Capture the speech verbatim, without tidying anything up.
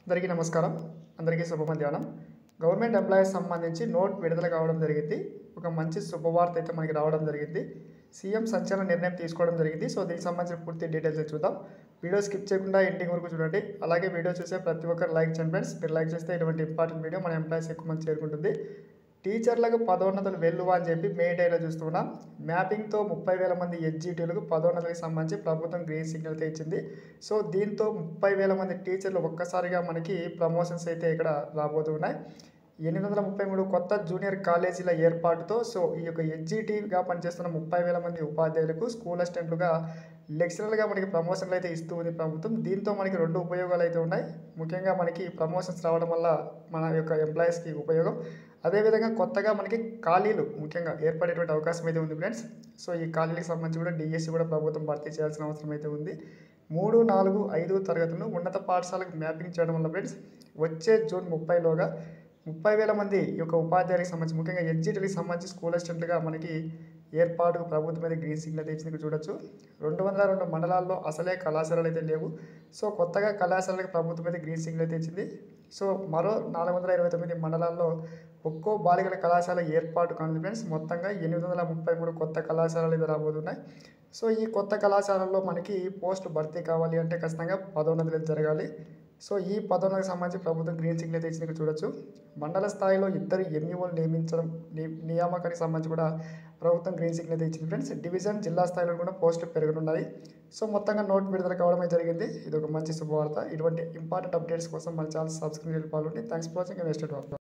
అందరికీ నమస్కారం. అందరికీ శుభ మధ్యాహ్నం. గవర్నమెంట్ ఎంప్లాయీస్ సంబంధించి నోట్ విడుదల కావడం జరిగింది. ఒక మంచి శుభవార్త అయితే మనకి రావడం జరిగింది. సీఎం సంచలన నిర్ణయం తీసుకోవడం జరిగింది. సో దీనికి సంబంధించిన పూర్తి డీటెయిల్స్ చూద్దాం. వీడియో స్కిప్ చేయకుండా ఎండింగ్ వరకు చూడండి. అలాగే వీడియో చూసే ప్రతి ఒక్కరు లైక్ చేయండి ఫ్రెండ్స్. మీరు లైక్ చేస్తే ఇటువంటి ఇంపార్టెంట్ వీడియో మన ఎంప్లాయీస్ ఎక్కువ మంది చేరుకుంటుంది. టీచర్లకు పదోన్నతులు వెల్లువ అని చెప్పి మే డేలో చూస్తున్నాం. మ్యాపింగ్తో ముప్పై వేల మంది ఎస్జీటీలకు పదోన్నతులకు సంబంధించి ప్రభుత్వం గ్రీన్ సిగ్నల్ అయితే ఇచ్చింది. సో దీంతో ముప్పై వేల మంది టీచర్లు ఒక్కసారిగా మనకి ప్రమోషన్స్ అయితే ఇక్కడ రాబోతున్నాయి. ఎనిమిది వందల ముప్పై మూడు కొత్త జూనియర్ కాలేజీల ఏర్పాటుతో సో ఈ యొక్క ఎస్జీటీగా పనిచేస్తున్న ముప్పై వేల మంది ఉపాధ్యాయులకు స్కూల్ అసిస్టెంట్లుగా లెక్చరర్గా మనకి ప్రమోషన్లు అయితే ఇస్తూ ఉంది ప్రభుత్వం. దీంతో మనకి రెండు ఉపయోగాలు అయితే ఉన్నాయి. ముఖ్యంగా మనకి ప్రమోషన్స్ రావడం వల్ల మన యొక్క ఎంప్లాయీస్కి ఉపయోగం, అదేవిధంగా కొత్తగా మనకి ఖాళీలు ముఖ్యంగా ఏర్పడేటువంటి అవకాశం అయితే ఉంది ఫ్రెండ్స్. సో ఈ ఖాళీలకు సంబంధించి కూడా డిఎస్సి కూడా ప్రభుత్వం భర్తీ చేయాల్సిన అవసరం అయితే ఉంది. మూడు నాలుగు ఐదు తరగతులను ఉన్నత పాఠశాలకు మ్యాపింగ్ చేయడం వల్ల ఫ్రెండ్స్ వచ్చే జూన్ ముప్పైలోగా ముప్పై వేల మంది ఈ యొక్క ఉపాధ్యాయులకు సంబంధించి ముఖ్యంగా ఎస్జీటీలకు సంబంధించి స్కూల్ అసిస్టెంట్గా మనకి ఏర్పాటు ప్రభుత్వం మీద గ్రీన్ సిగ్నల్ ఇచ్చింది చూడొచ్చు. రెండు వందల రెండు మండలాల్లో అసలే కళాశాలలు అయితే లేవు. సో కొత్తగా కళాశాలకు ప్రభుత్వం అయితే గ్రీన్ సిగ్నల్ అయితే ఇచ్చింది. సో మరో నాలుగు వందల ఇరవై తొమ్మిది మండలాల్లో ఒక్కో బాలికల కళాశాల ఏర్పాటు కానుంది ఫ్రెండ్స్. మొత్తంగా ఎనిమిది వందల ముప్పై మూడు కొత్త కళాశాలలు అయితే రాబోతున్నాయి. సో ఈ కొత్త కళాశాలల్లో మనకి పోస్టు భర్తీ కావాలి అంటే ఖచ్చితంగా పదోన్నతులు జరగాలి. సో ఈ పదోన్నతికి సంబంధించి ప్రభుత్వం గ్రీన్ సిగ్నల్ అయితే ఇచ్చినట్టు చూడొచ్చు. మండల స్థాయిలో ఇద్దరు ఎంఈఓలు నియమించడం నియామకానికి సంబంధించి కూడా ప్రభుత్వం గ్రీన్ సిగ్నల్ అయితే ఇచ్చింది ఫ్రెండ్స్. డివిజన్ జిల్లా స్థాయిలో కూడా పోస్టులు పెరగనున్నాయి. సో మొత్తంగా నోట్ విడుదల కావడమే జరిగింది. ఇది ఒక మంచి శుభవార్త. ఇటువంటి ఇంపార్టెంట్ అప్డేట్స్ కోసం మన ఛానల్ సబ్స్క్రైబ్ చేసుకోవాలండి. Thanks for watching. Next topic.